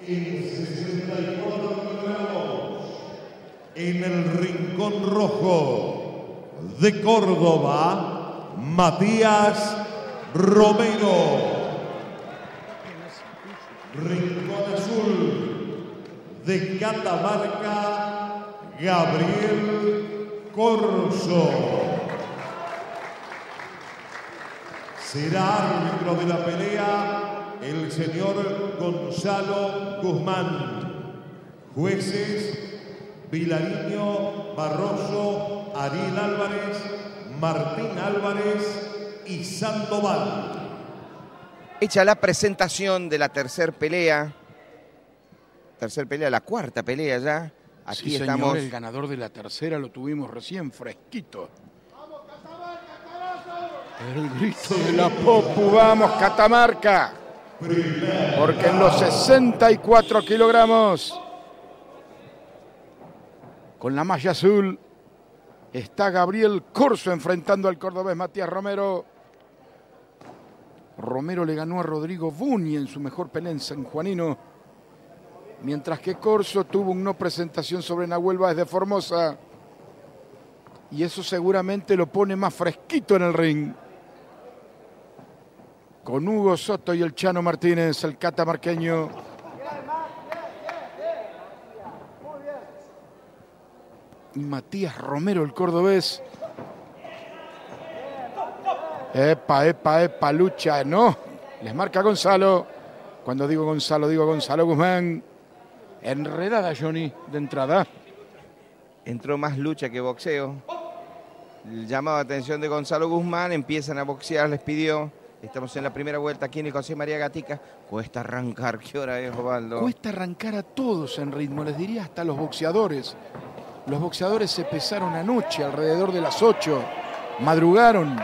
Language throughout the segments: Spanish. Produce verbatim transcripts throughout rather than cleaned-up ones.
En sesenta y cuatro kilogramos, en el rincón rojo de Córdoba, Matías Romero. Rincón azul de Catamarca, Gabriel Corso. Será árbitro de la pelea el señor Gonzalo Guzmán. Jueces: Vilariño, Barroso, Ariel Álvarez, Martín Álvarez y Sandoval. Hecha la presentación de la tercer pelea, tercer pelea, la cuarta pelea ya. Aquí sí, estamos. Señor, el ganador de la tercera lo tuvimos recién fresquito. El grito de la Popu, vamos Catamarca. Porque en los sesenta y cuatro kilogramos, con la malla azul, está Gabriel Corso enfrentando al cordobés Matías Romero. Romero le ganó a Rodrigo Buni en su mejor pelea en San Juanino, mientras que Corso tuvo una no presentación sobre Nahuel Báez de Formosa, y eso seguramente lo pone más fresquito en el ring. Con Hugo Soto y el Chano Martínez, el catamarqueño. Y Matías Romero, el cordobés. Epa, epa, epa, lucha, no. Les marca Gonzalo. Cuando digo Gonzalo, digo Gonzalo Guzmán. Enredada, Johnny, de entrada. Entró más lucha que boxeo. El llamado de atención de Gonzalo Guzmán. Empiezan a boxear, les pidió. Estamos en la primera vuelta aquí en el José María Gatica. Cuesta arrancar. ¿Qué hora es, Osvaldo? Cuesta arrancar a todos en ritmo, les diría hasta a los boxeadores. Los boxeadores se pesaron anoche alrededor de las ocho. Madrugaron.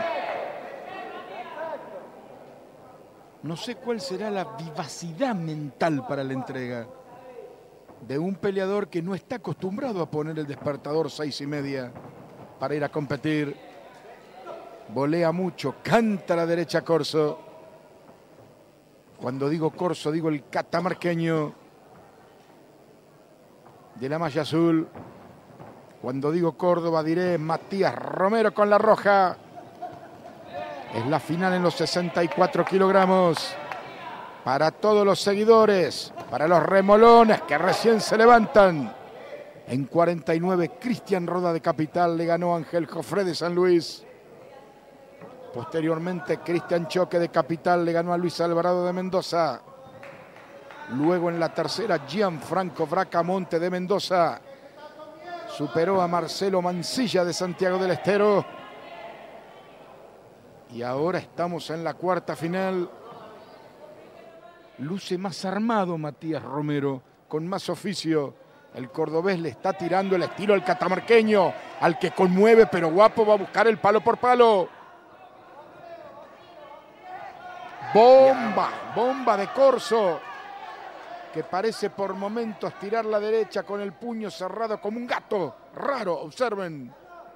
No sé cuál será la vivacidad mental para la entrega de un peleador que no está acostumbrado a poner el despertador seis y media para ir a competir. Volea mucho, canta a la derecha Corso. Cuando digo Corso, digo el catamarqueño de la malla azul. Cuando digo Córdoba, diré Matías Romero con la roja. Es la final en los sesenta y cuatro kilogramos. Para todos los seguidores, para los remolones que recién se levantan. En cuarenta y nueve, Cristian Roda de Capital le ganó a Ángel Jofré de San Luis. Posteriormente, Cristian Choque de Capital le ganó a Luis Alvarado de Mendoza. Luego en la tercera, Gianfranco Bracamonte de Mendoza superó a Marcelo Mancilla de Santiago del Estero. Y ahora estamos en la cuarta final. Luce más armado Matías Romero, con más oficio. El cordobés le está tirando el estilo al catamarqueño, al que conmueve, pero guapo va a buscar el palo por palo. Bomba, bomba de Corso, que parece por momentos tirar la derecha con el puño cerrado como un gato. Raro, observen.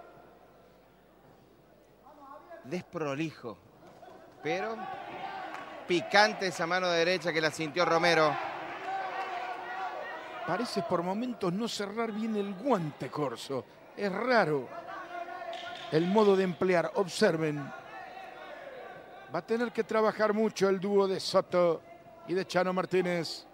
Desprolijo, pero picante esa mano derecha que la sintió Romero. Parece por momentos no cerrar bien el guante, Corso. Es raro el modo de emplear. Observen. Va a tener que trabajar mucho el dúo de Soto y de Chano Martínez.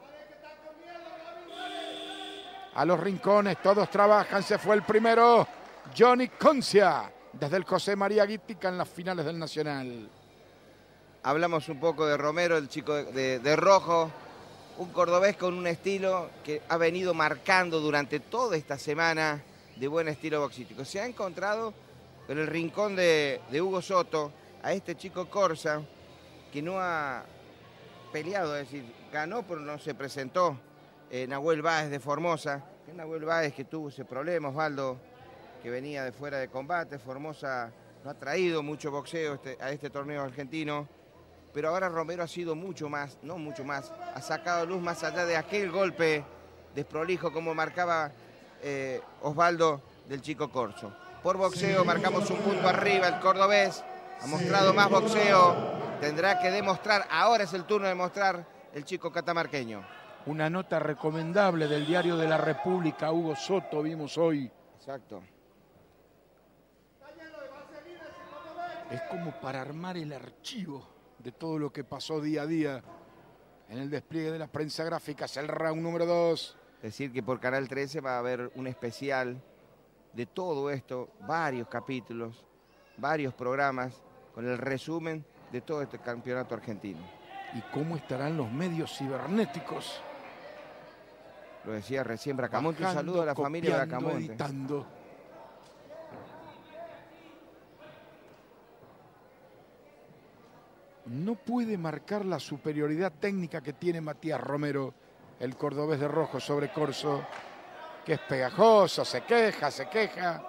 A los rincones, todos trabajan. Se fue el primero, Johnny Concia, desde el José María Gatica en las finales del Nacional. Hablamos un poco de Romero, el chico de, de, de rojo. Un cordobés con un estilo que ha venido marcando durante toda esta semana de buen estilo boxístico. Se ha encontrado en el rincón de, de Hugo Soto a este chico Corsa, que no ha peleado, es decir, ganó pero no se presentó. Eh, Nahuel Báez de Formosa, que Nahuel Báez que tuvo ese problema, Osvaldo, que venía de fuera de combate. Formosa no ha traído mucho boxeo este, a este torneo argentino, pero ahora Romero ha sido mucho más, no mucho más, ha sacado luz más allá de aquel golpe desprolijo como marcaba eh, Osvaldo del chico Corso. Por boxeo marcamos un punto arriba, el cordobés ha mostrado más boxeo, tendrá que demostrar, ahora es el turno de mostrar el chico catamarqueño. Una nota recomendable del diario de la República, Hugo Soto, vimos hoy. Exacto. Es como para armar el archivo de todo lo que pasó día a día en el despliegue de la prensa gráfica. Es el round número dos. Decir que por Canal trece va a haber un especial de todo esto, varios capítulos, varios programas, con el resumen de todo este campeonato argentino. ¿Y cómo estarán los medios cibernéticos? Lo decía recién Bracamonte, Bajando, un saludo a la familia copiando, Bracamonte. Editando. No puede marcar la superioridad técnica que tiene Matías Romero, el cordobés de rojo sobre Corso, que es pegajoso, se queja, se queja.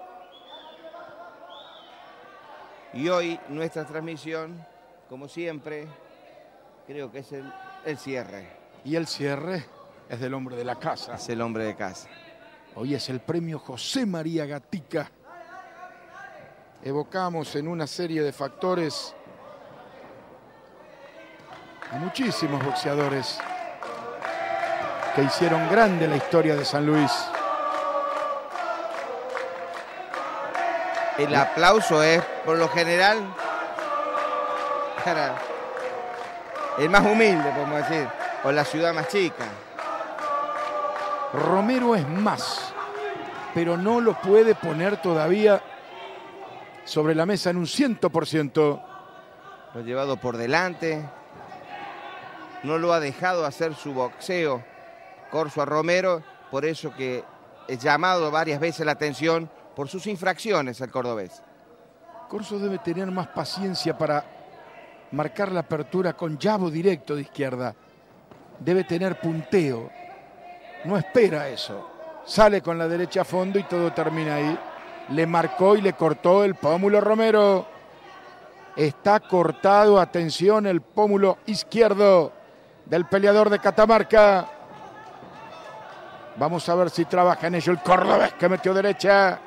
Y hoy nuestra transmisión, como siempre, creo que es el, el cierre. Y el cierre es del hombre de la casa. Es el hombre de casa. Hoy es el premio José María Gatica. Evocamos en una serie de factores a muchísimos boxeadores que hicieron grande la historia de San Luis. El aplauso es, por lo general, para el más humilde, podemos decir, o la ciudad más chica. Romero es más, pero no lo puede poner todavía sobre la mesa en un ciento por ciento. Lo ha llevado por delante, no lo ha dejado hacer su boxeo Corso a Romero, por eso que es llamado varias veces la atención por sus infracciones al cordobés. Corso debe tener más paciencia para marcar la apertura con llavo directo de izquierda. Debe tener punteo. No espera eso. Sale con la derecha a fondo y todo termina ahí. Le marcó y le cortó el pómulo Romero. Está cortado, atención, el pómulo izquierdo del peleador de Catamarca. Vamos a ver si trabaja en ello el cordobés que metió derecha.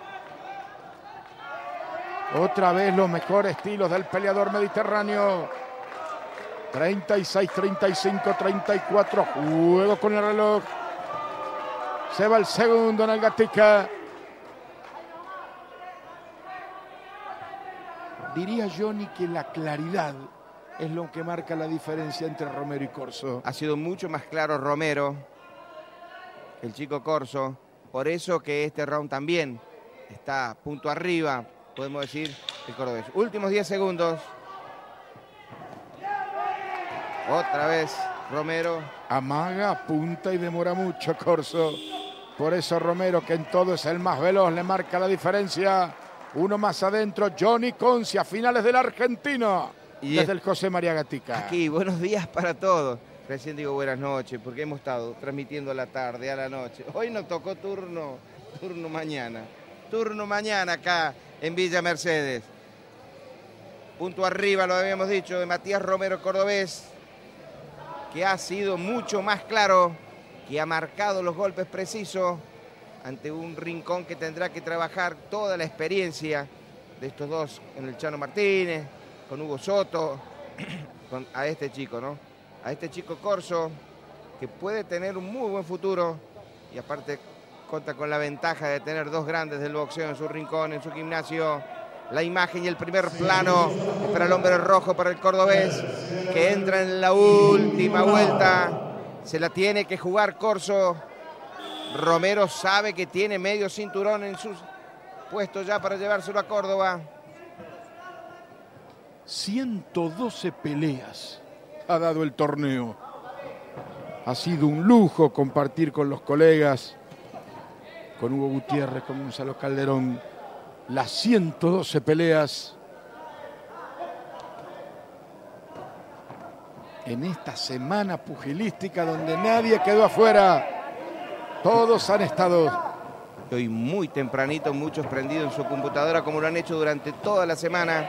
Otra vez los mejores estilos del peleador mediterráneo. treinta y seis, treinta y cinco, treinta y cuatro. Juego con el reloj. Se va el segundo en el Gatica. Diría Johnny que la claridad es lo que marca la diferencia entre Romero y Corso. Ha sido mucho más claro Romero, el chico Corso. Por eso que este round también está punto arriba, podemos decir, el cordobés. Últimos diez segundos. Otra vez Romero. Amaga, apunta y demora mucho Corso. Por eso Romero, que en todo es el más veloz, le marca la diferencia. Uno más adentro, Johnny Concia, finales del argentino. Y desde el José María Gatica. Aquí, buenos días para todos. Recién digo buenas noches, porque hemos estado transmitiendo a la tarde, a la noche. Hoy nos tocó turno, turno mañana. Turno mañana acá en Villa Mercedes. Punto arriba, lo habíamos dicho, de Matías Romero, cordobés, que ha sido mucho más claro, que ha marcado los golpes precisos ante un rincón que tendrá que trabajar toda la experiencia de estos dos, en el Chano Martínez, con Hugo Soto, con, a este chico, ¿no? A este chico Corso, que puede tener un muy buen futuro y aparte cuenta con la ventaja de tener dos grandes del boxeo en su rincón, en su gimnasio. La imagen y el primer plano para el hombre rojo, para el cordobés, que entra en la última vuelta. Se la tiene que jugar Corso. Romero sabe que tiene medio cinturón en sus puestos ya para llevárselo a Córdoba. ciento doce peleas ha dado el torneo. Ha sido un lujo compartir con los colegas, con Hugo Gutiérrez, con Gonzalo Calderón, las ciento doce peleas en esta semana pugilística donde nadie quedó afuera. Todos han estado. Hoy muy tempranito, muchos prendidos en su computadora, como lo han hecho durante toda la semana.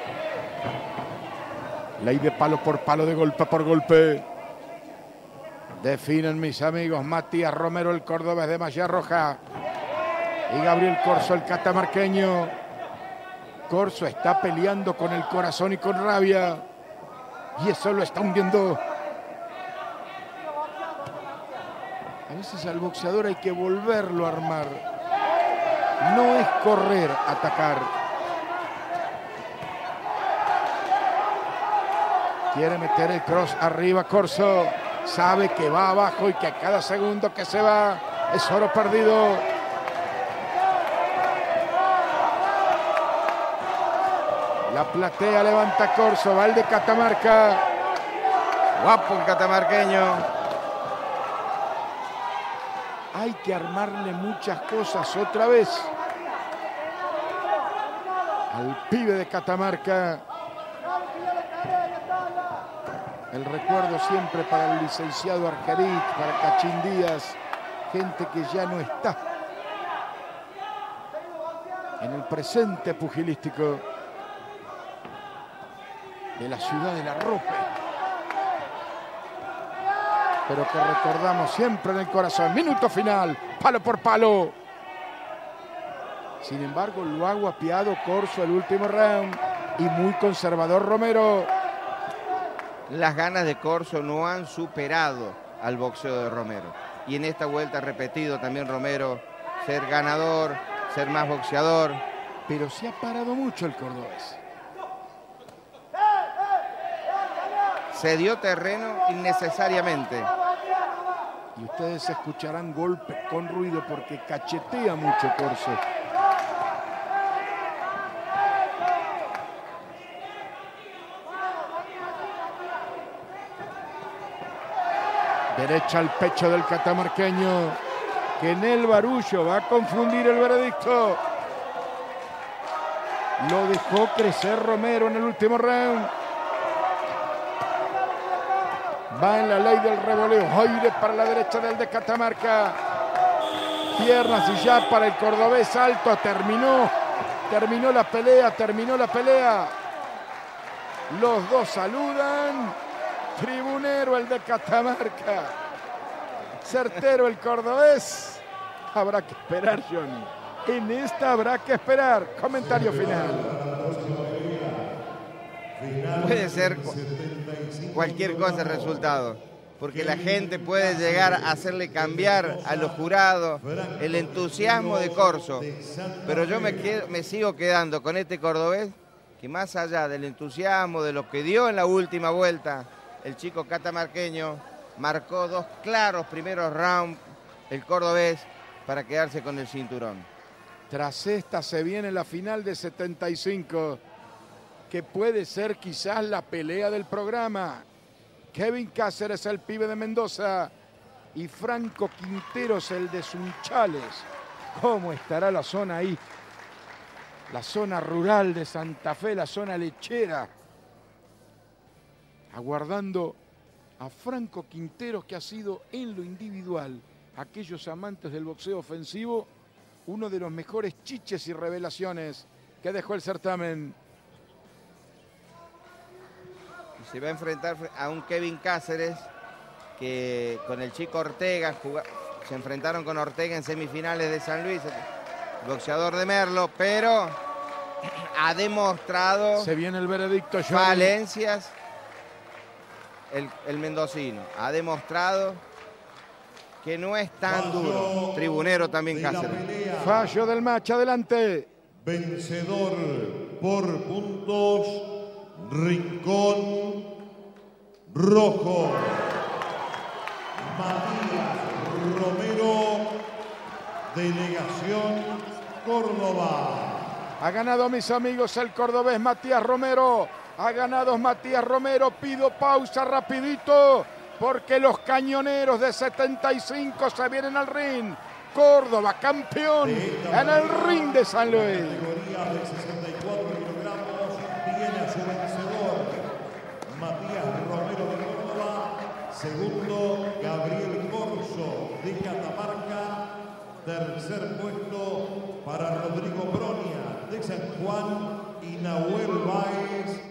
Ley de palo por palo, de golpe por golpe. Definen mis amigos Matías Romero, el cordobés de malla roja, y Gabriel Corso, el catamarqueño. Corso está peleando con el corazón y con rabia, y eso lo está hundiendo. A veces al boxeador hay que volverlo a armar. No es correr, atacar. Quiere meter el cross arriba Corso. Sabe que va abajo y que a cada segundo que se va es oro perdido. La platea levanta Corso. Va el de Catamarca. Guapo el catamarqueño. Hay que armarle muchas cosas otra vez al pibe de Catamarca. El recuerdo siempre para el licenciado Argerich, para Cachín Díaz, gente que ya no está en el presente pugilístico de la ciudad del arrope, pero que recordamos siempre en el corazón. Minuto final, palo por palo. Sin embargo, lo ha guapiado Corso el último round y muy conservador Romero. Las ganas de Corso no han superado al boxeo de Romero. Y en esta vuelta ha repetido también Romero ser ganador, ser más boxeador. Pero se ha parado mucho el cordobés. Se dio terreno innecesariamente. Y ustedes escucharán golpes con ruido porque cachetea mucho Corso. Derecha al pecho del catamarqueño, que en el barullo va a confundir el veredicto. Lo dejó crecer Romero en el último round. Va en la ley del revoleo. Aire para la derecha del de Catamarca. Piernas y ya para el cordobés alto. Terminó. Terminó la pelea. Terminó la pelea. Los dos saludan. Tribunero el de Catamarca. Certero el cordobés. Habrá que esperar, Johnny. En esta habrá que esperar. Comentario final. Puede ser cualquier cosa el resultado, porque la gente puede llegar a hacerle cambiar a los jurados el entusiasmo de Corso. Pero yo me, quedo, me sigo quedando con este cordobés, que más allá del entusiasmo, de lo que dio en la última vuelta, el chico catamarqueño marcó dos claros primeros rounds, el cordobés, para quedarse con el cinturón. Tras esta se viene la final de setenta y cinco, que puede ser quizás la pelea del programa. Kevin Cáceres, el pibe de Mendoza, y Franco Quinteros, el de Sunchales. ¿Cómo estará la zona ahí? La zona rural de Santa Fe, la zona lechera. Aguardando a Franco Quinteros, que ha sido en lo individual, aquellos amantes del boxeo ofensivo, uno de los mejores chiches y revelaciones que dejó el certamen. Se va a enfrentar a un Kevin Cáceres que con el chico Ortega jugó, se enfrentaron con Ortega en semifinales de San Luis, el boxeador de Merlo, pero ha demostrado se viene el veredicto, Johnny. Falencias el, el mendocino. Ha demostrado que no es tan duro. Tribunero también Cáceres. Fallo del match, adelante. Vencedor por puntos, Rincón Rojo. Matías Romero, Delegación Córdoba. Ha ganado, mis amigos, el cordobés Matías Romero. Ha ganado Matías Romero. Pido pausa rapidito porque los cañoneros de setenta y cinco se vienen al ring. Córdoba, campeón en el ring de San Luis. Categoría de sesenta y cuatro kilogramos tiene a su vencedor Matías Romero de Córdoba. Segundo, Gabriel Corso de Catamarca. Tercer puesto para Rodrigo Bronia de San Juan y Nahuel Báez